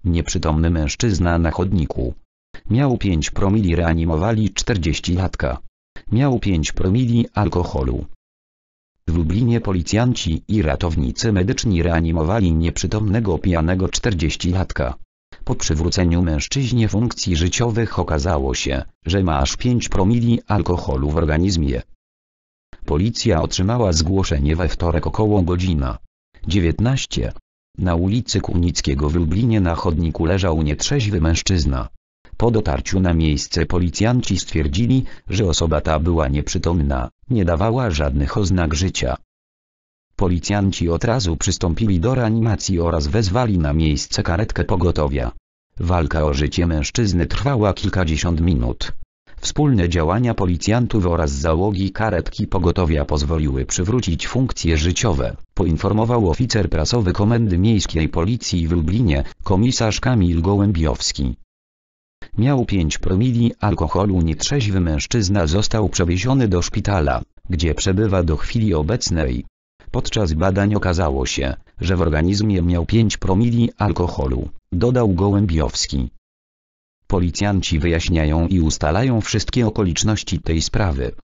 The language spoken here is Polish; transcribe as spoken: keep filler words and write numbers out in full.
Nieprzytomny mężczyzna na chodniku. Miał pięć promili, reanimowali czterdziestolatka. Miał pięć promili alkoholu. W Lublinie policjanci i ratownicy medyczni reanimowali nieprzytomnego pijanego czterdziestolatka. Po przywróceniu mężczyźnie funkcji życiowych okazało się, że ma aż pięć promili alkoholu w organizmie. Policja otrzymała zgłoszenie we wtorek około godzina dziewiętnasta. Na ulicy Kunickiego w Lublinie na chodniku leżał nietrzeźwy mężczyzna. Po dotarciu na miejsce policjanci stwierdzili, że osoba ta była nieprzytomna, nie dawała żadnych oznak życia. Policjanci od razu przystąpili do reanimacji oraz wezwali na miejsce karetkę pogotowia. Walka o życie mężczyzny trwała kilkadziesiąt minut. Wspólne działania policjantów oraz załogi karetki pogotowia pozwoliły przywrócić funkcje życiowe, poinformował oficer prasowy Komendy Miejskiej Policji w Lublinie, komisarz Kamil Gołębiowski. Miał pięć promili alkoholu. Nietrzeźwy mężczyzna został przewieziony do szpitala, gdzie przebywa do chwili obecnej. Podczas badań okazało się, że w organizmie miał pięć promili alkoholu, dodał Gołębiowski. Policjanci wyjaśniają i ustalają wszystkie okoliczności tej sprawy.